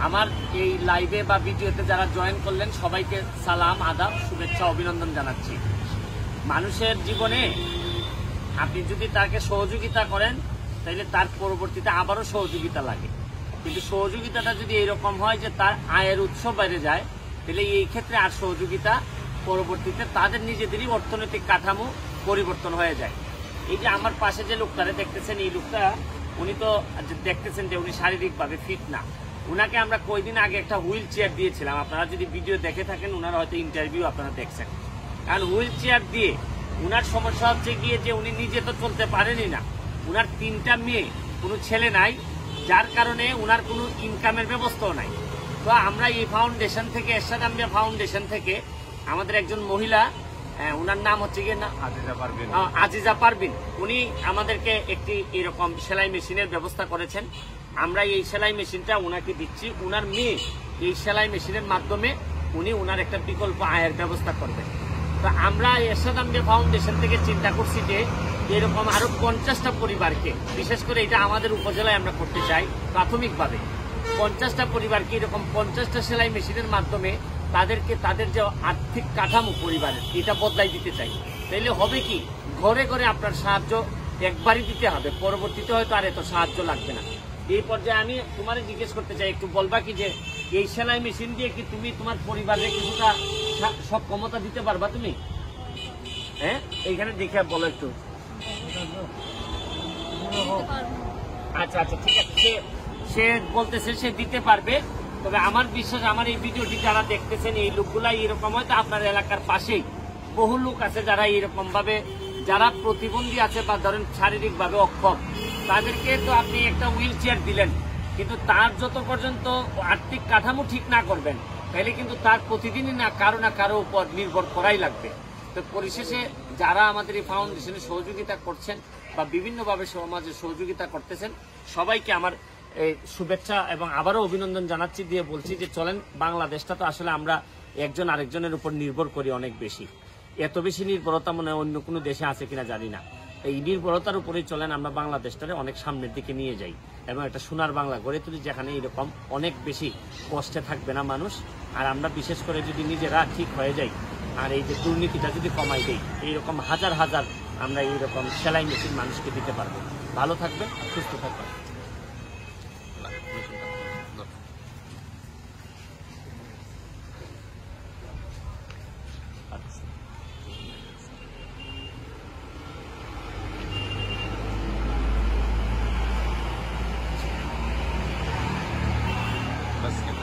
আমার এই লাইভে বা ভিডিওতে যারা জয়েন করলেন সবাইকে সালাম, আদাব, শুভেচ্ছা, অভিনন্দন জানাচ্ছি। মানুষের জীবনে আপনি যদি তাকে সহযোগিতা করেন তাহলে তার পরবর্তীতে আবারও সহযোগিতা লাগে, কিন্তু সহযোগিতাটা যদি এরকম হয় যে তার আয়ের উৎস বেড়ে যায় তাহলে এই ক্ষেত্রে আর সহযোগিতা পরবর্তীতে তাদের নিজেদেরই অর্থনৈতিক কাঠামো পরিবর্তন হয়ে যায়। এই যে আমার পাশে যে লোকটারে দেখতেছেন, এই লোকটা উনি তো দেখতেছেন যে উনি শারীরিকভাবে ফিট না। উনাকে আমরা কয়েকদিন আগে একটা হুইল চেয়ার দিয়েছিলাম, আপনারা যদি ভিডিও দেখে থাকেন উনার হয়তো ইন্টারভিউ আপনারা দেখছেন। কারণ হুইল চেয়ার দিয়ে উনার সমস্যা হচ্ছে গিয়ে যে উনি নিজে তো চলতে পারেনই না, উনার 3টা মেয়ে, কোনো ছেলে নাই, যার কারণে উনার কোনো ইনকামের ব্যবস্থাও নাই। তো আমরা এই ফাউন্ডেশন থেকে, এরশাদ আম্বিয়া ফাউন্ডেশন থেকে আমাদের একজন মহিলা, উনার নাম হচ্ছে গিয়ে আজিজা পারভিন, উনি আমাদেরকে একটি এরকম সেলাই মেশিনের ব্যবস্থা করেছেন। আমরা এই সেলাই মেশিনটা উনাকে দিচ্ছি। উনার মেয়ে এই সেলাই মেশিনের মাধ্যমে উনি উনার একটা বিকল্প আয়ের ব্যবস্থা করবেন। তো আমরা এরশাদ আম্বিয়া ফাউন্ডেশন থেকে চিন্তা করছি যে এরকম আরো 50টা পরিবারকে, বিশেষ করে এটা আমাদের উপজেলায় আমরা করতে চাই প্রাথমিকভাবে, 50টা পরিবারকে এরকম 50টা সেলাই মেশিনের মাধ্যমে তাদেরকে তাদের যে আর্থিক কাঠামো পরিবারের এটা বদলাই দিতে চাই। তাইলে হবে কি, ঘরে ঘরে আপনার সাহায্য একবারই দিতে হবে, পরবর্তীতে হয়তো আর এত সাহায্য লাগবে না। এই পর্যায়ে আমি তোমার জিজ্ঞেস করতে চাই, একটু বলবা কি যে এই সেলাই মেশিন দিয়ে কি তুমি তোমার পরিবারের কিছুটা সব ক্ষমতা দিতে পারবা তুমি? হ্যাঁ, এইখানে দেখে বলো একটু। আচ্ছা আচ্ছা, ঠিক আছে, সে বলতেছে সে দিতে পারবে। তবে আমার বিশ্বাস, আমার এই ভিডিওটি যারা দেখতেছেন এই লোকগুলাই এরকম, হয়তো আপনার এলাকার পাশেই বহু লোক আছে যারা এরকম ভাবে, যারা প্রতিবন্ধী আছে বা ধরেন শারীরিক ভাবে অক্ষম, তাদেরকে তো আপনি একটা হুইল চেয়ার দিলেন, কিন্তু তার যত পর্যন্ত আর্থিক কাঠামো ঠিক না করবেন তাহলে কিন্তু তার প্রতিদিনই না কারো উপর নির্ভর করাই লাগবে। তো পরিশেষে যারা আমাদের এই ফাউন্ডেশনে সহযোগিতা করছেন বা বিভিন্নভাবে সমাজে সহযোগিতা করতেছেন, সবাইকে আমার শুভেচ্ছা এবং আবারও অভিনন্দন জানাচ্ছি, দিয়ে বলছি যে চলেন, বাংলাদেশটা তো আসলে আমরা একজন আরেকজনের উপর নির্ভর করি অনেক বেশি। এত বেশি নির্ভরতা মনে হয় অন্য কোনো দেশে আছে কিনা জানি না। এই নির্ভরতার উপরেই চলেন আমরা বাংলাদেশটারে অনেক সামনের দিকে নিয়ে যাই এবং একটা সোনার বাংলা গড়ে তুলি, যেখানে এরকম অনেক বেশি কষ্টে থাকবে না মানুষ। আর আমরা বিশেষ করে যদি নিজেরা ঠিক হয়ে যাই আর এই যে দুর্নীতিটা যদি কমাই দেই, এইরকম হাজার হাজার আমরা এইরকম সেলাই মেশিন মানুষকে দিতে পারবো। ভালো থাকবেন, সুস্থ থাকবেন। بس كده.